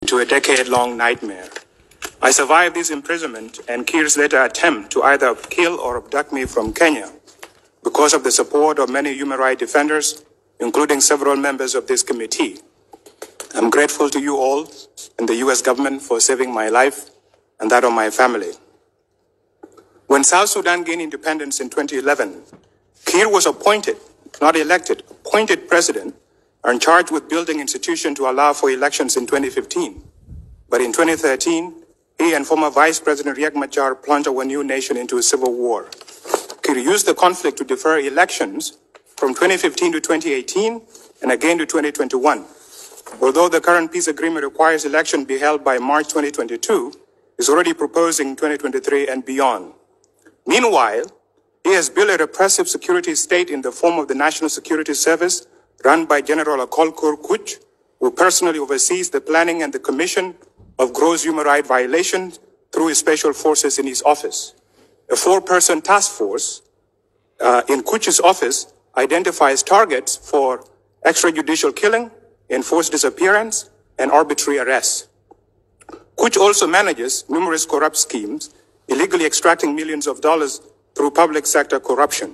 to a decade-long nightmare. I survived this imprisonment and Kiir's later attempt to either kill or abduct me from Kenya because of the support of many human rights defenders, including several members of this committee. I'm grateful to you all and the U.S. government for saving my life and that of my family. When South Sudan gained independence in 2011, Kiir was appointed, not elected, appointed president and charged with building institutions to allow for elections in 2015. But in 2013, he and former Vice President Riek Machar plunged our new nation into a civil war. Kiir used the conflict to defer elections from 2015 to 2018 and again to 2021. Although the current peace agreement requires elections be held by March 2022, is already proposing 2023 and beyond. Meanwhile, he has built a repressive security state in the form of the National Security Service run by General Akolkur Kuch, who personally oversees the planning and the commission of gross human rights violations through his special forces in his office. A 4-person task force in Kuch's office identifies targets for extrajudicial killing, enforced disappearance, and arbitrary arrests. Kuch also manages numerous corrupt schemes, illegally extracting millions of dollars through public sector corruption.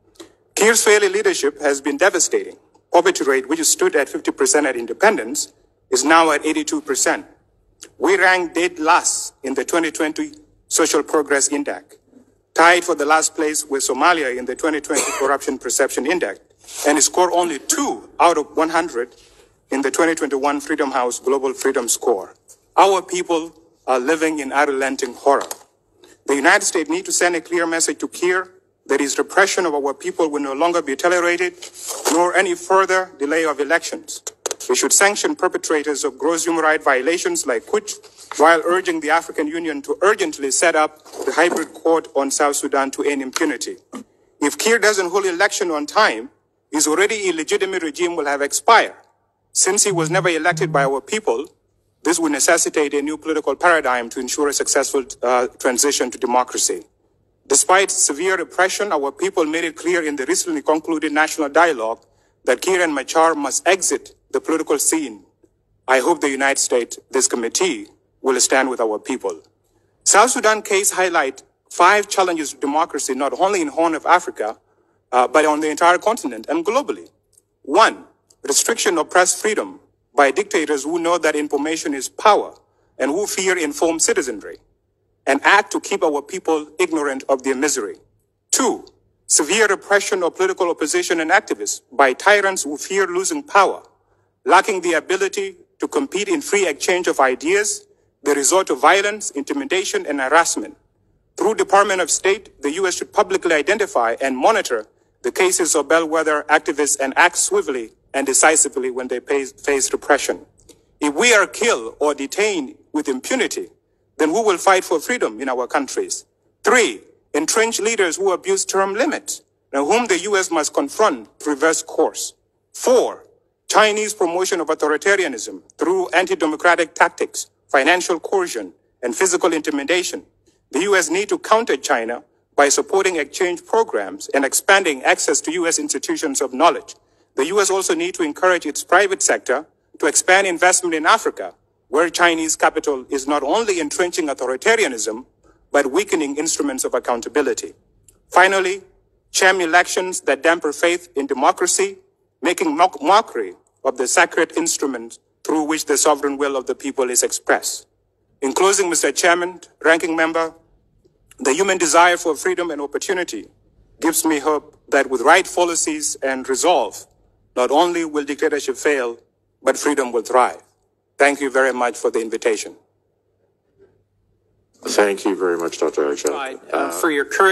Kiir's failed leadership has been devastating. Poverty rate, which stood at 50% at independence, is now at 82%. We ranked dead last in the 2020 Social Progress Index, tied for the last place with Somalia in the 2020 Corruption Perception Index, and scored only 2 out of 100 in the 2021 Freedom House Global Freedom Score. Our people are living in unrelenting horror. The United States needs to send a clear message to Kiir that his repression of our people will no longer be tolerated, nor any further delay of elections. We should sanction perpetrators of gross human rights violations like Kuch, while urging the African Union to urgently set up the hybrid court on South Sudan to end impunity. If Kiir doesn't hold election on time, his already illegitimate regime will have expired. Since he was never elected by our people, this will necessitate a new political paradigm to ensure a successful transition to democracy. Despite severe repression, our people made it clear in the recently concluded national dialogue that Kiir and Machar must exit the political scene. I hope the United States, this committee, will stand with our people. South Sudan case highlight 5 challenges to democracy, not only in Horn of Africa, but on the entire continent and globally. 1, restriction of press freedom by dictators who know that information is power and who fear informed citizenry and act to keep our people ignorant of their misery. 2, severe repression of political opposition and activists by tyrants who fear losing power, lacking the ability to compete in free exchange of ideas. They resort to violence, intimidation, and harassment. Through Department of State, the U.S. should publicly identify and monitor the cases of bellwether activists and act swiftly and decisively when they face repression. If we are killed or detained with impunity, then who will fight for freedom in our countries? 3, entrenched leaders who abuse term limits, and whom the U.S. must confront to reverse course. 4, Chinese promotion of authoritarianism through anti-democratic tactics, financial coercion, and physical intimidation. The U.S. need to counter China by supporting exchange programs and expanding access to U.S. institutions of knowledge. The U.S. also needs to encourage its private sector to expand investment in Africa, where Chinese capital is not only entrenching authoritarianism, but weakening instruments of accountability. Finally, sham elections that dampen faith in democracy, making mockery of the sacred instruments through which the sovereign will of the people is expressed. In closing, Mr. Chairman, Ranking Member, the human desire for freedom and opportunity gives me hope that with right policies and resolve, not only will dictatorship fail, but freedom will thrive. Thank you very much for the invitation. Thank you very much, Dr. Ajak. For your courage.